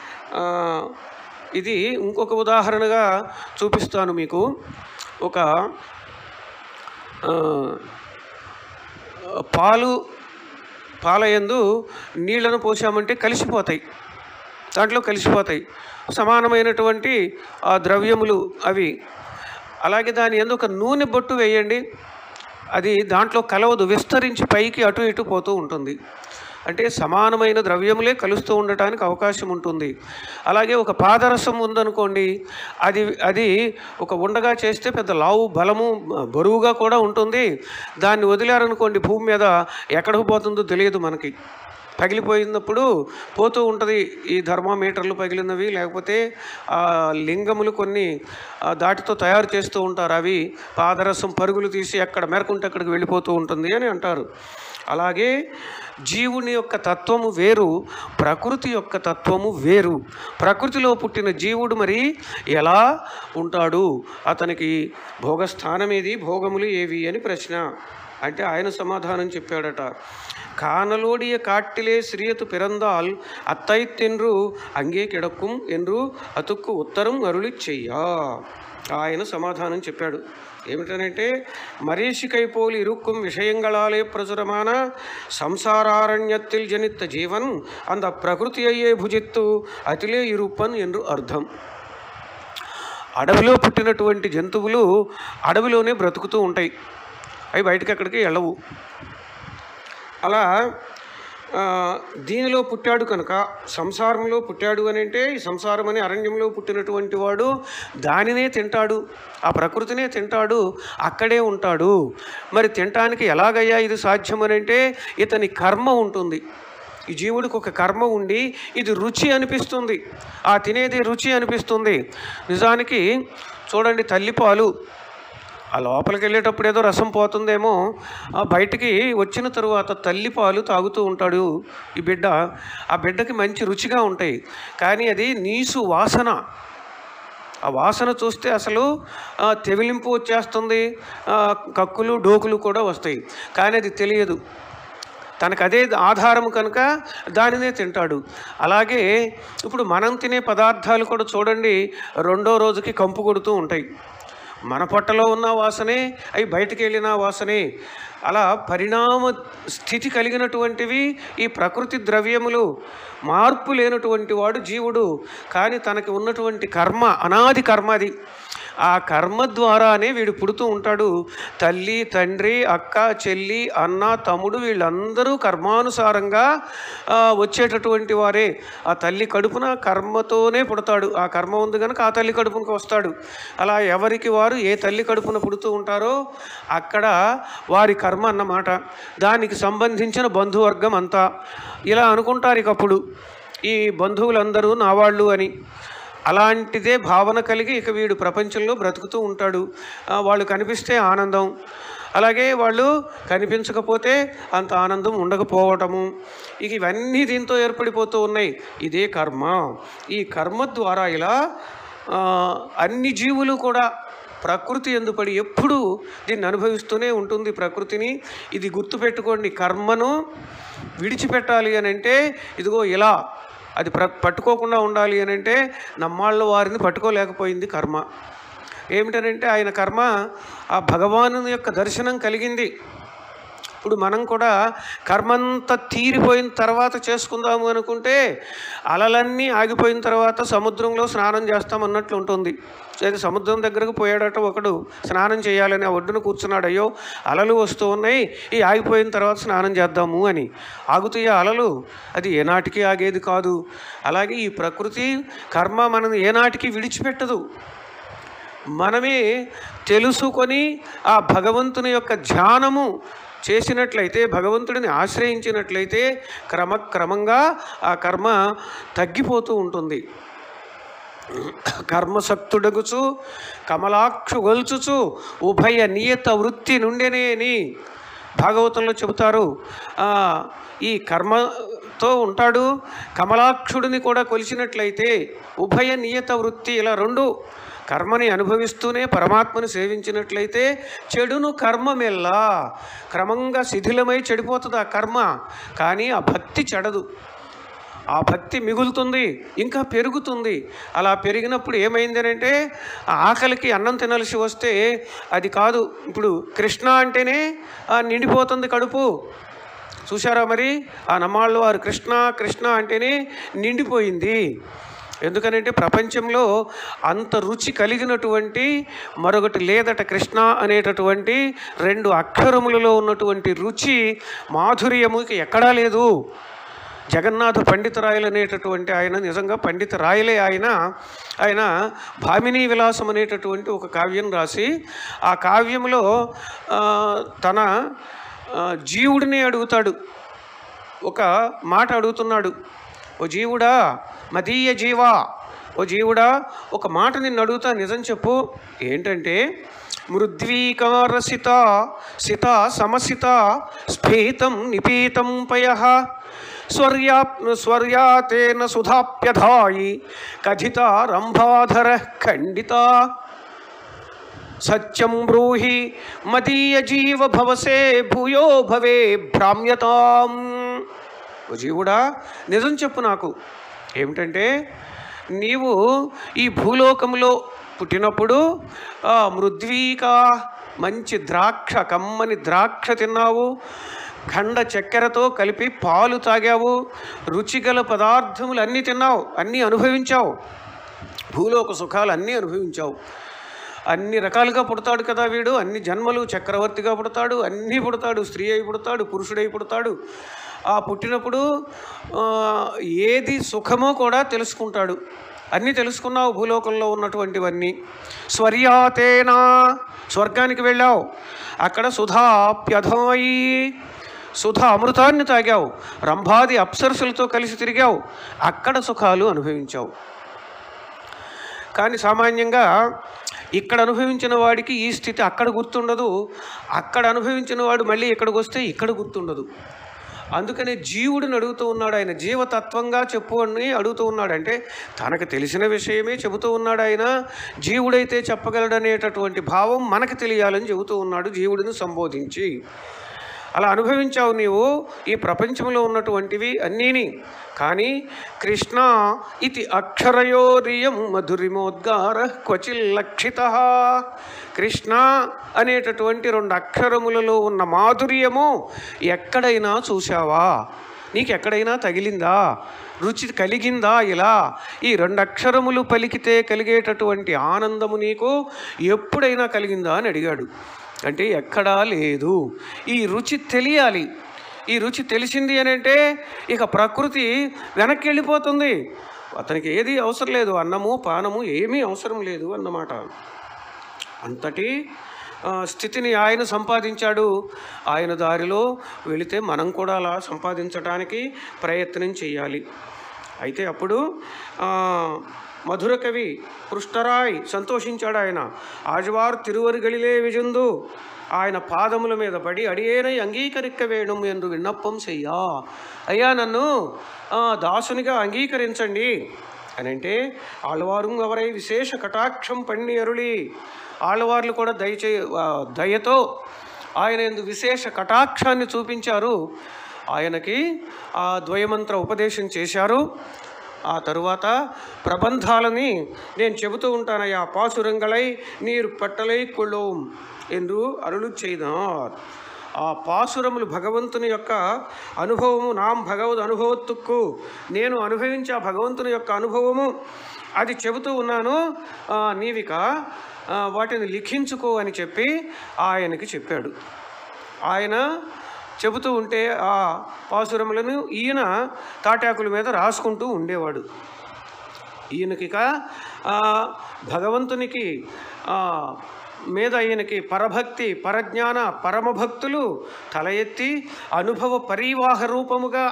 A: ఇది ఇంకొక ఉదాహరణగా చూపిస్తాను మీకు. ఒక పాలు పాలయందు నీళ్లను పోసామంటే కలిసిపోతాయి, దాంట్లో కలిసిపోతాయి సమానమైనటువంటి ఆ ద్రవ్యములు అవి. అలాగే దాని యందు ఒక నూనె బొట్టు వేయండి, అది దాంట్లో కలవదు, విస్తరించి పైకి అటు ఇటు పోతూ ఉంటుంది. అంటే సమానమైన ద్రవ్యములే కలుస్తూ ఉండటానికి అవకాశం ఉంటుంది. అలాగే ఒక పాదరసం ఉందనుకోండి, అది అది ఒక ఉండగా చేస్తే పెద్ద లావు బలము బరువుగా కూడా ఉంటుంది. దాన్ని వదిలారనుకోండి భూమి మీద ఎక్కడికి పోతుందో తెలియదు మనకి. పగిలిపోయినప్పుడు పోతూ ఉంటుంది ఈ థర్మామీటర్లు పగిలినవి, లేకపోతే లింగములు కొన్ని దాటితో తయారు చేస్తూ ఉంటారు, అవి పాదరసం పరుగులు తీసి ఎక్కడ మేరకుంటే అక్కడికి వెళ్ళిపోతూ ఉంటుంది అని అంటారు. అలాగే జీవుని యొక్క తత్వము వేరు, ప్రకృతి యొక్క తత్వము వేరు. ప్రకృతిలో పుట్టిన జీవుడు మరి ఎలా ఉంటాడు, అతనికి భోగస్థానం ఏది, భోగములు ఏవి అని ప్రశ్న. అంటే ఆయన సమాధానం చెప్పాడట. కానలోడియ కాట్టిలే శ్రీయతు పిరందాల్ అత్తైత్తెన్రు అంగే కిడక్కుం ఎన్రు అతుక్కు ఉత్తరం అరుళి చెయ్యా. ఆయన సమాధానం చెప్పాడు. ఏమిటనంటే, మరీషికైపోలి ఇరుక్కుం విషయంగళాలే ప్రచురమాన సంసారారణ్యత్తిల్ జనిత్త జీవన్ అంద ప్రకృతి అయ్యే భుజిత్తు అతిలే ఇరుప్పన్ ఎన్రు అర్థం. అడవిలో పుట్టినటువంటి జంతువులు అడవిలోనే బ్రతుకుతూ ఉంటాయి, అవి బయటకు ఎక్కడికి వెళ్ళవు. అలా దీనిలో పుట్టాడు కనుక, సంసారంలో పుట్టాడు అని అంటే, ఈ సంసారం అనే అరణ్యంలో పుట్టినటువంటి వాడు దానినే తింటాడు, ఆ ప్రకృతినే తింటాడు, అక్కడే ఉంటాడు. మరి తినటానికి ఎలాగయ్యా ఇది సాధ్యం అని అంటే, ఇతని కర్మ ఉంటుంది. ఈ జీవుడికి ఒక కర్మ ఉండి ఇది రుచి అనిపిస్తుంది, ఆ తినేది రుచి అనిపిస్తుంది. నిజానికి చూడండి, తల్లిపాలు ఆ లోపలికి వెళ్ళేటప్పుడు ఏదో రసం పోతుందేమో, బయటికి వచ్చిన తరువాత తల్లిపాలు తాగుతూ ఉంటాడు ఈ బిడ్డ. ఆ బిడ్డకి మంచి రుచిగా ఉంటాయి, కానీ అది నీసు వాసన. ఆ వాసన చూస్తే అసలు తెవిలింపు వచ్చేస్తుంది, కక్కులు డోకులు కూడా వస్తాయి, కానీ అది తెలియదు. తనకు అదే ఆధారం కనుక దానినే తింటాడు. అలాగే ఇప్పుడు మనం తినే పదార్థాలు కూడా చూడండి, రెండో రోజుకి కంపు కొడుతూ ఉంటాయి. మన పొట్టలో ఉన్న వాసనే అవి బయటికి వెళ్ళిన వాసనే. అలా పరిణామ స్థితి కలిగినటువంటివి ఈ ప్రకృతి ద్రవ్యములు. మార్పు లేనటువంటి వాడు జీవుడు, కానీ తనకి ఉన్నటువంటి కర్మ అనాది కర్మ అది. ఆ కర్మ ద్వారానే వీడు పుడుతూ ఉంటాడు. తల్లి, తండ్రి, అక్క, చెల్లి, అన్న, తమ్ముడు వీళ్ళందరూ కర్మానుసారంగా వచ్చేటటువంటి వారే. ఆ తల్లి కడుపున కర్మతోనే పుడతాడు, ఆ కర్మ ఉంది కనుక ఆ తల్లి కడుపునకు వస్తాడు. అలా ఎవరికి వారు ఏ తల్లి కడుపున పుడుతూ ఉంటారో అక్కడ వారి కర్మ అన్నమాట. దానికి సంబంధించిన బంధువర్గం అంతా ఇలా అనుకుంటారు ఇకప్పుడు, ఈ బంధువులందరూ నా వాళ్ళు అని. అలాంటిదే భావన కలిగి ఇక వీడు ప్రపంచంలో బ్రతుకుతూ ఉంటాడు. వాళ్ళు కనిపిస్తే ఆనందం, అలాగే వాళ్ళు కనిపించకపోతే అంత ఆనందం ఉండకపోవటము, ఇక ఇవన్నీ దీంతో ఏర్పడిపోతూ ఉన్నాయి. ఇదే కర్మ. ఈ కర్మ ద్వారా ఇలా అన్ని జీవులు కూడా ప్రకృతి ఎందుపడి ఎప్పుడూ దీన్ని అనుభవిస్తూనే ఉంటుంది ప్రకృతిని. ఇది గుర్తుపెట్టుకోండి, కర్మను విడిచిపెట్టాలి అని అంటే ఇదిగో ఇలా, అది ప్ర పట్టుకోకుండా ఉండాలి అని అంటే నమ్మాళ్ళ వారిని పట్టుకోలేకపోయింది కర్మ. ఏమిటనంటే ఆయన కర్మ ఆ భగవాను యొక్క దర్శనం కలిగింది. ఇప్పుడు మనం కూడా కర్మంతా తీరిపోయిన తర్వాత చేసుకుందాము అనుకుంటే అలలన్నీ ఆగిపోయిన తర్వాత సముద్రంలో స్నానం చేస్తాం అన్నట్లు ఉంటుంది. అయితే సముద్రం దగ్గరకు పోయాడట ఒకడు, స్నానం చేయాలని ఆ ఒడ్డున కూర్చున్నాడు. అయ్యో అలలు వస్తూ ఉన్నాయి, ఈ ఆగిపోయిన తర్వాత స్నానం చేద్దాము అని. ఆగుతాయి అలలు, అది ఏనాటికి ఆగేది కాదు. అలాగే ఈ ప్రకృతి కర్మ మనని ఏనాటికి విడిచిపెట్టదు. మనమే తెలుసుకొని ఆ భగవంతుని యొక్క ధ్యానము చేసినట్లయితే, భగవంతుడిని ఆశ్రయించినట్లయితే క్రమక్రమంగా ఆ కర్మ తగ్గిపోతూ ఉంటుంది. కర్మశక్తుడగుచు కమలాక్షు గొల్చుచు ఉభయ నియత వృత్తి నుండేనేని భాగవతంలో చెబుతారు. ఈ కర్మతో ఉంటాడు, కమలాక్షుడిని కూడా కొలిచినట్లయితే ఉభయ నియత వృత్తి, ఇలా రెండు కర్మని అనుభవిస్తూనే పరమాత్మని సేవించినట్లయితే చెడును కర్మ మెల్లా క్రమంగా శిథిలమై చెడిపోతుంది ఆ కర్మ, కానీ ఆ భక్తి చెడదు. ఆ భక్తి మిగులుతుంది, ఇంకా పెరుగుతుంది. అలా పెరిగినప్పుడు ఏమైంది అంటే, ఆకలికి అన్నం తినాల్సి వస్తే అది కాదు, ఇప్పుడు కృష్ణ అంటేనే నిండిపోతుంది కడుపు. చూశారా మరి, ఆ నమ్మాళ్ళు వారు కృష్ణ కృష్ణ అంటేనే నిండిపోయింది. ఎందుకనంటే ప్రపంచంలో అంత రుచి కలిగినటువంటి మరొకటి లేదట. కృష్ణ అనేటటువంటి రెండు అక్షరములలో ఉన్నటువంటి రుచి మాధుర్యముకి ఎక్కడా లేదు. జగన్నాథ పండితరాయలు అనేటటువంటి ఆయన నిజంగా పండితరాయలే. ఆయన ఆయన భామినీ విలాసం అనేటటువంటి ఒక కావ్యం రాసి, ఆ కావ్యంలో తన జీవుడిని అడుగుతాడు. ఒక మాట అడుగుతున్నాడు. ఓ జీవుడా, మదీయ జీవా, ఓ జీవుడా, ఒక మాట నిన్ను అడుగుతా, నిజం చెప్పు. ఏంటంటే, మృద్వీకారసిత సిత సమసిత స్ఫీతం నిపీతం పయః స్వర్యా స్వర్యాతేన సుధాప్యధాయి కథిత రంభాధర ఖండిత సత్యం బ్రూహి మదీయ జీవ భవసే భూయో భవే భ్రామ్యతాం. ఓ జీవుడా, నిజం చెప్పు నాకు. ఏమిటంటే, నీవు ఈ భూలోకంలో పుట్టినప్పుడు మృద్వీక మంచి ద్రాక్ష, కమ్మని ద్రాక్ష తిన్నావు, ఖండ చక్కెరతో కలిపి పాలు తాగావు, రుచిగల పదార్థములు అన్నీ తిన్నావు, అన్నీ అనుభవించావు, భూలోక సుఖాలు అన్నీ అనుభవించావు. అన్ని రకాలుగా పుడతాడు కదా వీడు, అన్ని జన్మలు, చక్రవర్తిగా పుడతాడు, అన్నీ పుడతాడు, స్త్రీ అయి పుడతాడు, పురుషుడై పుడతాడు. ఆ పుట్టినప్పుడు ఏది సుఖమో కూడా తెలుసుకుంటాడు. అన్నీ తెలుసుకున్నావు భూలోకంలో ఉన్నటువంటివన్నీ. స్వర్యాతేనా, స్వర్గానికి వెళ్ళావు, అక్కడ సుధాప్యధమయి, సుధా అమృతాన్ని తాగావు, రంభాది అప్సరసులతో కలిసి తిరిగావు, అక్కడ సుఖాలు అనుభవించావు. కానీ సామాన్యంగా ఇక్కడ అనుభవించిన వాడికి ఈ స్థితి అక్కడ గుర్తుండదు, అక్కడ అనుభవించిన వాడు మళ్ళీ ఇక్కడికి వస్తే ఇక్కడ గుర్తుండదు. అందుకనే జీవుడిని అడుగుతూ ఉన్నాడు ఆయన, జీవతత్వంగా చెప్పు అని అడుగుతూ ఉన్నాడు. అంటే తనకు తెలిసిన విషయమే చెబుతూ ఉన్నాడు ఆయన. జీవుడైతే చెప్పగలడనేటటువంటి భావం మనకు తెలియాలని చెబుతూ ఉన్నాడు జీవుడిని సంబోధించి. అలా అనుభవించావు నీవు ఈ ప్రపంచంలో ఉన్నటువంటివి అన్నీని. కానీ కృష్ణ ఇది అక్షరయోరియం మధురిమోద్గార క్వచిల్లక్షిత. కృష్ణ అనేటటువంటి రెండు అక్షరములలో ఉన్న మాధుర్యము ఎక్కడైనా చూసావా? నీకు ఎక్కడైనా తగిలిందా? రుచి కలిగిందా? ఇలా ఈ రెండు అక్షరములు పలికితే కలిగేటటువంటి ఆనందము నీకు ఎప్పుడైనా కలిగిందా అని అడిగాడు. అంటే ఎక్కడా లేదు. ఈ రుచి తెలియాలి. ఈ రుచి తెలిసింది అని అంటే ఇక ప్రకృతి వెనక్కి వెళ్ళిపోతుంది. అతనికి ఏది అవసరం లేదు, అన్నము పానము ఏమీ అవసరం లేదు అన్నమాట. అంతటి స్థితిని ఆయన సంపాదించాడు. ఆయన దారిలో వెళితే మనం కూడా అలా సంపాదించడానికి ప్రయత్నం చేయాలి. అయితే అప్పుడు మధుర కవి పృష్ఠరాయ్ సంతోషించాడు. ఆయన ఆజ్వార్ తిరువరుగలిలే విజుందు, ఆయన పాదముల మీద పడి అడియేనై అంగీకరిక్క వేణం ಎಂದು విన్నప్పం చెయ్యా, అయ్యా నన్ను దాసునిగా అంగీకరించండి అని అంటే, ఆళ్వారు ఎవరై విశేష కటాక్షం పణ్ణి అరుళి, ఆళ్వార్లు కూడా దయచే దయతో ఆయన ఎందు విశేష కటాక్షాన్ని చూపించారు. ఆయనకి ఆ ద్వయమంత్ర ఉపదేశం చేశారు. ఆ తరువాత ప్రబంధాలని నేను చెబుతూ ఉంటానయ్యా, పాసురంగళై నీరు పట్టలై కొళ్ళోం ಎಂದು అరుಳು చేయినార్. ఆ పాసురములు భగవంతుని యొక్క అనుభవము, నాం భగవద్ అనుభవత్తుక్కు, నేను అనుభవించే ఆ భగవంతుని యొక్క అనుభవము అది చెబుతూ ఉన్నాను, నీవిక వాటిని లిఖించుకో అని చెప్పి ఆయనకి చెప్పాడు. ఆయన చెబుతూ ఉంటే ఆ పాసురములను ఈయన తాటాకుల మీద రాసుకుంటూ ఉండేవాడు. ఈయనకిక భగవంతునికి మీద ఈయనకి పరభక్తి, పరజ్ఞాన, పరమభక్తులు తల ఎత్తి అనుభవ పరివాహ రూపముగా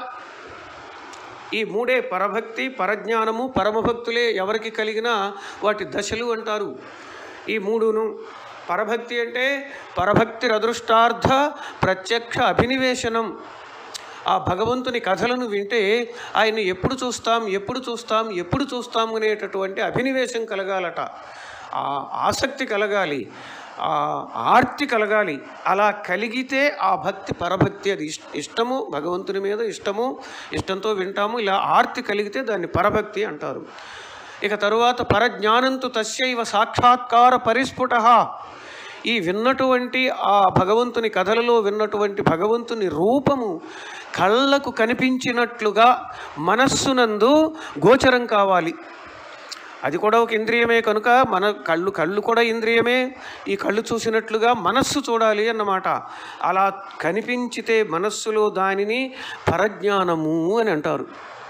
A: ఈ మూడే పరభక్తి, పరజ్ఞానము, పరమభక్తులే ఎవరికి కలిగినా వాటి దశలు అంటారు. ఈ మూడును పరభక్తి అంటే పరభక్తి అదృష్టార్థ ప్రత్యక్ష అభినివేశనం. ఆ భగవంతుని కథలను వింటే ఆయన ఎప్పుడు చూస్తాం ఎప్పుడు చూస్తాం ఎప్పుడు చూస్తాం అనేటటువంటి అభినివేశం కలగాలట, ఆ ఆసక్తి కలగాలి, ఆ ఆర్తి కలగాలి. అలా కలిగితే ఆ భక్తి పరభక్తి. అది ఇష్టము, భగవంతుని మీద ఇష్టము, ఇష్టంతో వింటాము. ఇలా ఆర్తి కలిగితే దాన్ని పరభక్తి అంటారు. ఇక తరువాత పరజ్ఞానంతు తస్యైవ సాక్షాత్కార పరిస్ఫుట. ఈ విన్నటువంటి ఆ భగవంతుని కథలలో విన్నటువంటి భగవంతుని రూపము కళ్ళకు కనిపించినట్లుగా మనస్సునందు గోచరం కావాలి. అది కూడా ఒక ఇంద్రియమే కనుక మన కళ్ళు కళ్ళు కూడా ఇంద్రియమే. ఈ కళ్ళు చూసినట్లుగా మనస్సు చూడాలి అన్నమాట. అలా కనిపించితే మనస్సులో దానిని పరజ్ఞానము అని అంటారు.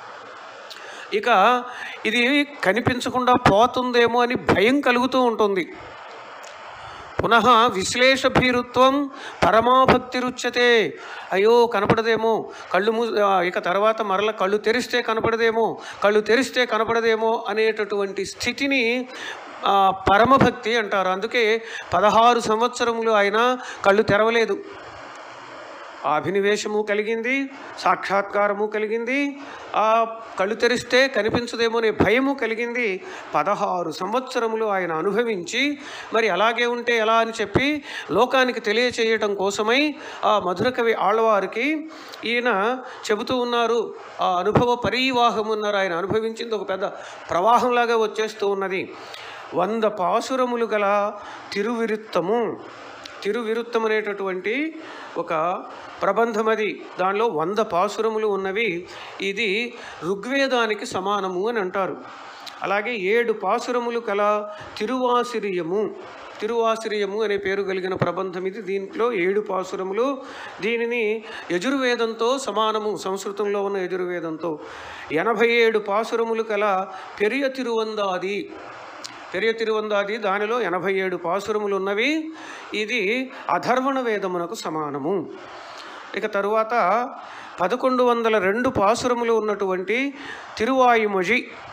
A: ఇక ఇది కనిపించకుండా పోతుందేమో అని భయం కలుగుతూ ఉంటుంది. పునః విశ్లేషభీరుత్వం పరమాభక్తిరుచ్యతే. అయ్యో కనపడదేమో, కళ్ళు మూ ఇక తర్వాత మరల కళ్ళు తెరిస్తే కనపడదేమో, కళ్ళు తెరిస్తే కనపడదేమో అనేటటువంటి స్థితిని పరమభక్తి అంటారు. అందుకే పదహారు సంవత్సరములు ఆయన కళ్ళు తెరవలేదు. అభినివేశము కలిగింది, సాక్షాత్కారము కలిగింది, ఆ కళ్ళు తెరిస్తే కనిపించదేమో అనే భయము కలిగింది. పదహారు సంవత్సరములు ఆయన అనుభవించి మరి అలాగే ఉంటే ఎలా అని చెప్పి లోకానికి తెలియచేయటం కోసమై ఆ మధురకవి ఆళ్వారికి ఈయన చెబుతూ ఉన్నారు. ఆ అనుభవ పరీవాహం ఉన్నారు. ఆయన అనుభవించింది ఒక పెద్ద ప్రవాహంలాగా వచ్చేస్తూ ఉన్నది. వంద పాసురములు గల తిరువిరుత్తము. తిరువిరుత్తం అనేటటువంటి ఒక ప్రబంధం అది. దానిలో వంద పాసురములు ఉన్నవి. ఇది ఋగ్వేదానికి సమానము అని అంటారు. అలాగే ఏడు పాసురములు కల తిరువాసిరియము. తిరువాసిరియము అనే పేరు కలిగిన ప్రబంధం ఇది. దీంట్లో ఏడు పాసురములు. దీనిని యజుర్వేదంతో సమానము, సంస్కృతంలో ఉన్న యజుర్వేదంతో. ఎనభై ఏడు పాసురములు కల పెరియ తిరువందాది. పెరియ తిరువందాది దానిలో ఎనభై ఏడు పాసురములు ఉన్నవి. ఇది అధర్వణ వేదమునకు సమానము. ఇక తరువాత పదకొండు వందల రెండు పాసురములు ఉన్నటువంటి తిరువాయుమొഴി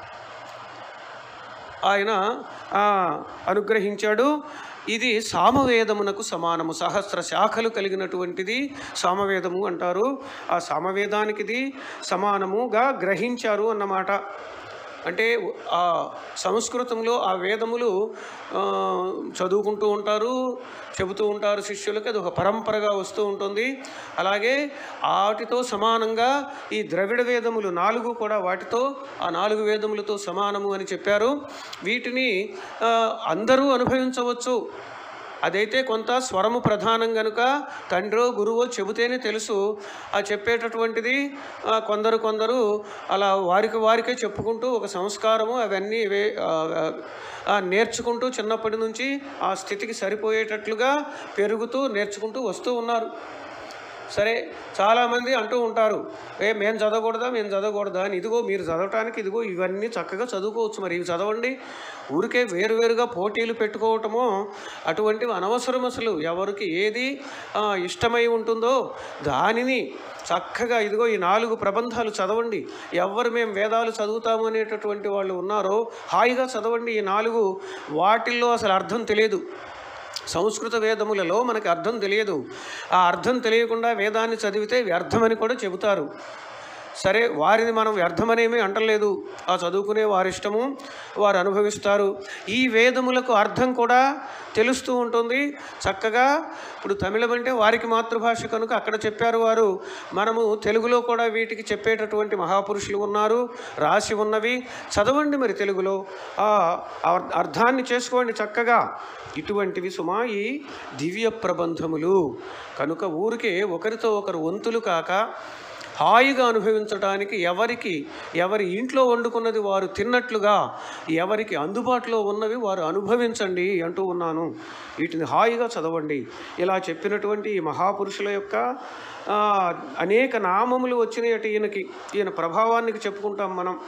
A: ఆయన అనుగ్రహించాడు. ఇది సామవేదమునకు సమానము. సహస్ర శాఖలు కలిగినటువంటిది సామవేదము అంటారు. ఆ సామవేదానికి ఇది సమానముగా గ్రహించారు అన్నమాట. అంటే ఆ సంస్కృతంలో ఆ వేదములు చదువుకుంటూ ఉంటారు, చెబుతూ ఉంటారు శిష్యులకి. అది ఒక పరంపరగా వస్తూ ఉంటుంది. అలాగే వాటితో సమానంగా ఈ ద్రవిడ వేదములు నాలుగు కూడా వాటితో ఆ నాలుగు వేదములతో సమానము అని చెప్పారు. వీటిని అందరూ అనుభవించవచ్చు. అదైతే కొంత స్వరము ప్రధానం కనుక తండ్రో గురువో చెబితేనే తెలుసు. ఆ చెప్పేటటువంటిది కొందరు కొందరు అలా వారికి వారికే చెప్పుకుంటూ ఒక సంస్కారము అవన్నీ నేర్చుకుంటూ చిన్నప్పటి నుంచి ఆ స్థితికి సరిపోయేటట్లుగా పెరుగుతూ నేర్చుకుంటూ వస్తూ ఉన్నారు. సరే, చాలామంది అంటూ ఉంటారు, ఏ మేము చదవకూడదా మేము చదవకూడదా అని. ఇదిగో మీరు చదవటానికి ఇదిగో ఇవన్నీ చక్కగా చదువుకోవచ్చు, మరి ఇవి చదవండి. ఊరికే వేరువేరుగా పోటీలు పెట్టుకోవటమో అటువంటివి అనవసరం. అసలు ఎవరికి ఏది ఇష్టమై ఉంటుందో దానిని చక్కగా ఇదిగో ఈ నాలుగు ప్రబంధాలు చదవండి. ఎవరు మేము వేదాలు చదువుతాము అనేటటువంటి వాళ్ళు ఉన్నారో హాయిగా చదవండి ఈ నాలుగు. వాటిల్లో అసలు అర్థం తెలియదు. సంస్కృత వేదములలో మనకి అర్థం తెలియదు. ఆ అర్థం తెలియకుండా వేదాన్ని చదివితే వ్యర్థమని కూడా చెబుతారు. సరే, వారిని మనం వ్యర్థమనేమీ అంటలేదు. ఆ చదువుకునే వారి ఇష్టము, వారు అనుభవిస్తారు. ఈ వేదములకు అర్థం కూడా తెలుస్తూ ఉంటుంది చక్కగా. ఇప్పుడు తమిళం అంటే వారికి మాతృభాష కనుక అక్కడ చెప్పారు వారు. మనము తెలుగులో కూడా వీటికి చెప్పేటటువంటి మహాపురుషులు ఉన్నారు, రాసి ఉన్నవి. చదవండి మరి తెలుగులో, ఆ అర్థాన్ని చేసుకోండి చక్కగా. ఇటువంటివి సుమా ఈ దివ్య ప్రబంధములు కనుక ఊరికే ఒకరితో ఒకరు వంతులు కాక హాయిగా అనుభవించడానికి, ఎవరికి ఎవరి ఇంట్లో వండుకున్నది వారు తిన్నట్లుగా ఎవరికి అందుబాటులో ఉన్నవి వారు అనుభవించండి అంటూ ఉన్నాను. వీటిని హాయిగా చదవండి. ఇలా చెప్పినటువంటి ఈ మహాపురుషుల యొక్క అనేక నామములు వచ్చినాయట ఈయనకి. ఈయన ప్రభావానికి చెప్పుకుంటాం మనం.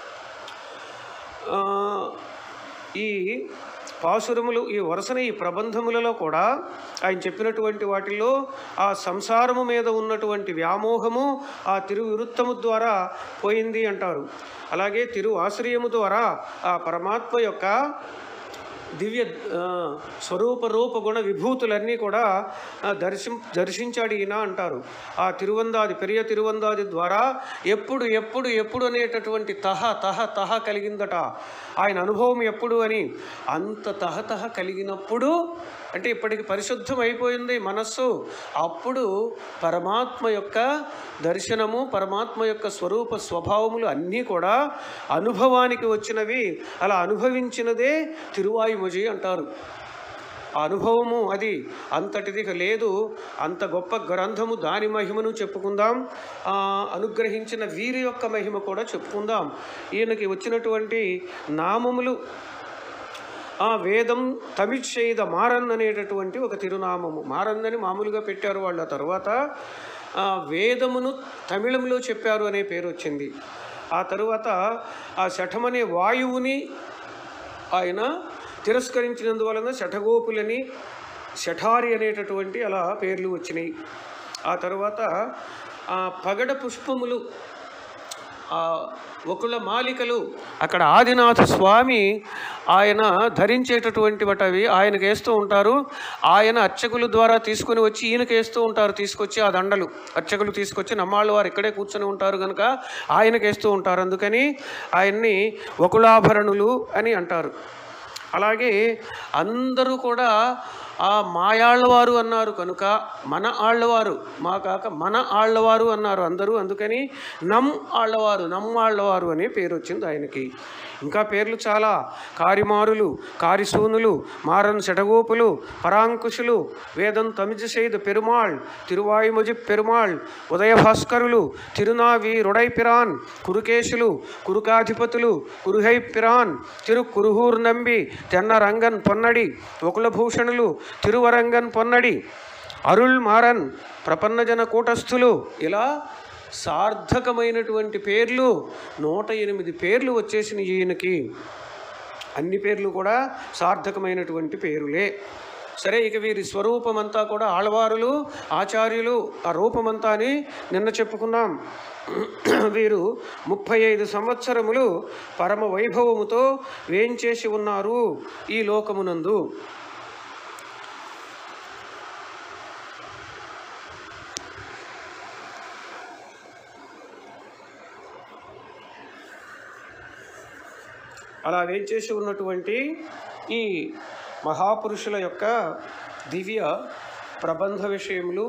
A: ఈ పాసురములు ఈ వరుసన ఈ ప్రబంధములలో కూడా ఆయన చెప్పినటువంటి వాటిల్లో ఆ సంసారము మీద ఉన్నటువంటి వ్యామోహము ఆ తిరువిరుత్తము ద్వారా పోయింది అంటారు. అలాగే తిరు ఆశ్రయము ద్వారా ఆ పరమాత్మ యొక్క దివ్య స్వరూప రూప గుణ విభూతులన్నీ కూడా దర్శిం దర్శించాడు ఈయన అంటారు. ఆ తిరువందాది పెరియ తిరువందాది ద్వారా ఎప్పుడు ఎప్పుడు ఎప్పుడు అనేటటువంటి తహ తహ తహ కలిగిందట ఆయన అనుభవం. ఎప్పుడు అని అంత తహతహ కలిగినప్పుడు అంటే ఇప్పటికి పరిశుద్ధం అయిపోయింది మనస్సు. అప్పుడు పరమాత్మ యొక్క దర్శనము, పరమాత్మ యొక్క స్వరూప స్వభావములు అన్నీ కూడా అనుభవానికి వచ్చినవి. అలా అనుభవించినదే తిరువాయుమొഴి అంటారు. ఆ అనుభవము అది అంతటిది లేదు. అంత గొప్ప గ్రంథము, దాని మహిమను చెప్పుకుందాం. అనుగ్రహించిన వీరి యొక్క మహిమ కూడా చెప్పుకుందాం. ఈయనకి వచ్చినటువంటి నామములు ఆ వేదం తమిళ్ మారన్ అనేటటువంటి ఒక తిరునామము. మారన్ అని మామూలుగా పెట్టారు వాళ్ళు. ఆ తర్వాత వేదమును తమిళంలో చెప్పారు అనే పేరు వచ్చింది. ఆ తరువాత ఆ శఠమనే వాయువుని ఆయన తిరస్కరించినందువలన శఠగోపులని శఠారి అనేటటువంటి అలా పేర్లు వచ్చినాయి. ఆ తర్వాత పగడ పుష్పములు, ఒకళ్ళ మాలికలు, అక్కడ ఆదినాథ స్వామి ఆయన ధరించేటటువంటి వాటవి ఆయనకు వేస్తూ ఉంటారు. ఆయన అర్చకుల ద్వారా తీసుకుని వచ్చి ఈయనకి వేస్తూ ఉంటారు. తీసుకొచ్చి ఆ దండలు అర్చకులు తీసుకొచ్చి నమ్మాళ్ళు వారు ఇక్కడే కూర్చొని ఉంటారు కనుక ఆయనకి వేస్తూ ఉంటారు. అందుకని ఆయన్ని వకులాభరణులు అని అంటారు. అలాగే అందరూ కూడా ఆ మాయాళ్ళవారు అన్నారు కనుక మన ఆళ్ళవారు, మా కాక మన ఆళ్ళవారు అన్నారు అందరూ. అందుకని నమ్ ఆళ్ళవారు, నమ్మాళ్ళవారు అనే పేరు వచ్చింది ఆయనకి. ఇంకా పేర్లు చాలా: కారిమారులు, కారిసూనులు, మారన్ శటగోపులు, పరాంకుశులు, వేదం తమిజ పెరుమాళ్, తిరువాయుమొజి పెరుమాళ్, ఉదయభాస్కరులు, తిరునావి రుడైపిరాన్, కురుకేశులు, కురుకాధిపతులు, కురుహై పిరాన్, తిరు కురుహూర్ నంబి, తెన్న రంగన్ పొన్నడి, వకులభూషణులు, తిరువరంగన్ పొన్నడి, అరుళ్ మారన్, ప్రపన్నజన కూటస్థులు, ఇలా సార్థకమైనటువంటి పేర్లు నూట ఎనిమిది పేర్లు వచ్చేసిన ఈయనకి. అన్ని పేర్లు కూడా సార్థకమైనటువంటి పేరులే. సరే, ఇక వీరి స్వరూపమంతా కూడా ఆళ్వారులు, ఆచార్యులు ఆ రూపమంతా అని నిన్న చెప్పుకున్నాం. వీరు ముప్పై ఐదు సంవత్సరములు పరమ వైభవముతో వేంచేసి ఉన్నారు ఈ లోకమునందు. అలా వేంచేసి ఉన్నటువంటి ఈ మహాపురుషుల యొక్క దివ్య ప్రబంధ విషయములు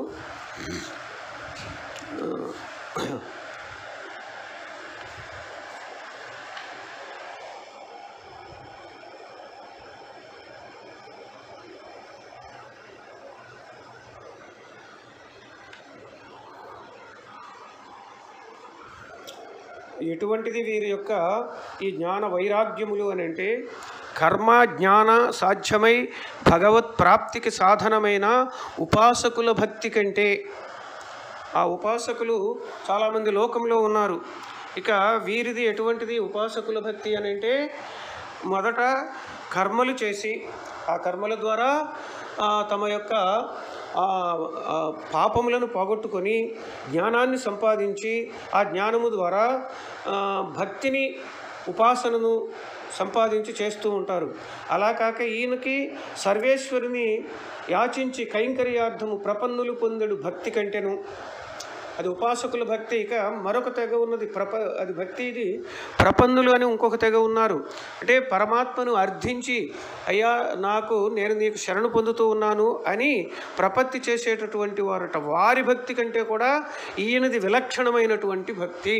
A: ఎటువంటిది వీరి యొక్క ఈ జ్ఞాన వైరాగ్యములు అని అంటే, కర్మ జ్ఞాన సాధ్యమై భగవత్ ప్రాప్తికి సాధనమైన ఉపాసకుల భక్తి కంటే, ఆ ఉపాసకులు చాలామంది లోకంలో ఉన్నారు. ఇక వీరిది ఎటువంటిది ఉపాసకుల భక్తి అని అంటే, మొదట కర్మలు చేసి ఆ కర్మల ద్వారా తమ యొక్క పాపములను పోగొట్టుకొని జ్ఞానాన్ని సంపాదించి ఆ జ్ఞానము ద్వారా భక్తిని, ఉపాసనను సంపాదించి చేస్తూ ఉంటారు. అలా కాక ఈయనకి సర్వేశ్వరుని యాచించి కైంకర్యార్థము ప్రపన్నులు పొందడు భక్తి కంటెను. అది ఉపాసకుల భక్తి. ఇక మరొక తెగ ఉన్నది ప్రప అది భక్తి ఇది ప్రపన్నులు అని ఇంకొక తెగ ఉన్నారు. అంటే పరమాత్మను అర్థించి, అయ్యా నాకు నేను నీకు శరణు పొందుతూ ఉన్నాను అని ప్రపత్తి చేసేటటువంటి వారట. వారి భక్తి కంటే కూడా ఈయనది విలక్షణమైనటువంటి భక్తి.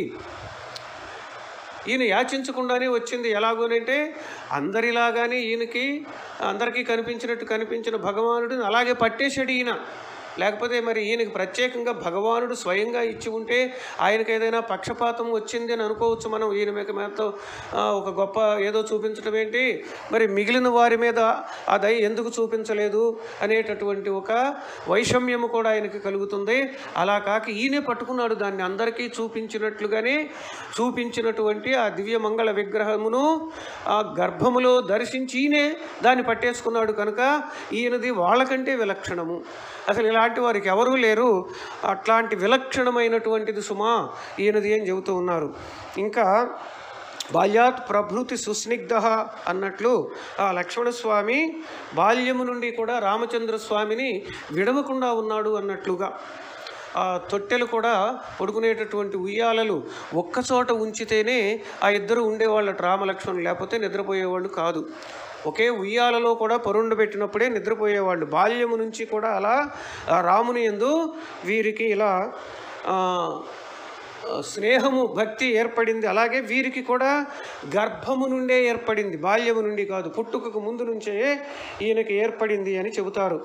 A: ఈయన యాచించకుండానే వచ్చింది. ఎలాగోనంటే అందరిలాగానే ఈయనకి అందరికీ కనిపించినట్టు కనిపించిన భగవానుడిని అలాగే పట్టేశాడు ఈయన. లేకపోతే మరి ఈయనకి ప్రత్యేకంగా భగవానుడు స్వయంగా ఇచ్చి ఉంటే ఆయనకు ఏదైనా పక్షపాతం వచ్చింది అని అనుకోవచ్చు మనం. ఈయన మీద మీద ఒక గొప్ప ఏదో చూపించడం ఏంటి, మరి మిగిలిన వారి మీద ఆ దయ ఎందుకు చూపించలేదు అనేటటువంటి ఒక వైషమ్యము కూడా ఆయనకి కలుగుతుంది. అలా కాక ఈయనే పట్టుకున్నాడు దాన్ని, అందరికీ చూపించినట్లుగానే చూపించినటువంటి ఆ దివ్యమంగళ విగ్రహమును ఆ గర్భములో దర్శించి ఈయనే దాన్ని పట్టేసుకున్నాడు. కనుక ఈయనది వాళ్ళకంటే విలక్షణము. అసలు ఇలాంటి వారికి ఎవరూ లేరు. అట్లాంటి విలక్షణమైనటువంటిది సుమా ఈయనది అని చెబుతూ ఉన్నారు. ఇంకా బాల్యాత్ ప్రభృతి సుస్నిగ్ధ అన్నట్లు ఆ లక్ష్మణస్వామి బాల్యము నుండి కూడా రామచంద్రస్వామిని విడవకుండా ఉన్నాడు అన్నట్లుగా. ఆ తొట్టెలు కూడా పడుకునేటటువంటి ఉయ్యాలలు ఒక్కచోట ఉంచితేనే ఆ ఇద్దరు ఉండేవాళ్ళట రామలక్ష్మణులు, లేకపోతే నిద్రపోయేవాళ్ళు కాదు. ఒకే ఉయ్యాలలో కూడా పరుండు పెట్టినప్పుడే నిద్రపోయేవాళ్ళు. బాల్యము నుంచి కూడా అలా రాముని యందు వీరికి ఇలా స్నేహము భక్తి ఏర్పడింది. అలాగే వీరికి కూడా గర్భము నుండే ఏర్పడింది, బాల్యము నుండి కాదు, పుట్టుకకు ముందు నుంచే ఈయనకి ఏర్పడింది అని చెబుతారు.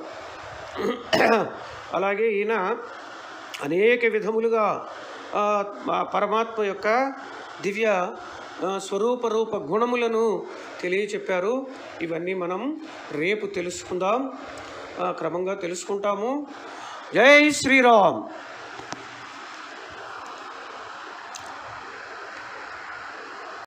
A: అలాగే ఈయన అనేక విధములుగా పరమాత్మ యొక్క దివ్య స్వరూప రూప గుణములను తెలియచెప్పారు. ఇవన్నీ మనం రేపు తెలుసుకుందాం, క్రమంగా తెలుసుకుంటాము. జై శ్రీరామ్.